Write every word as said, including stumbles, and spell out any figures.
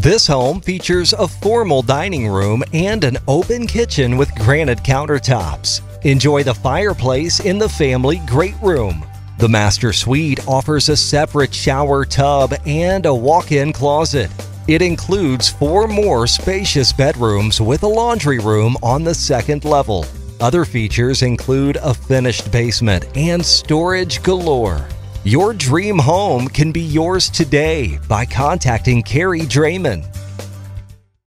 This home features a formal dining room and an open kitchen with granite countertops. Enjoy the fireplace in the family great room. The master suite offers a separate shower tub and a walk-in closet. It includes four more spacious bedrooms with a laundry room on the second level. Other features include a finished basement and storage galore. Your dream home can be yours today by contacting Kari Draman.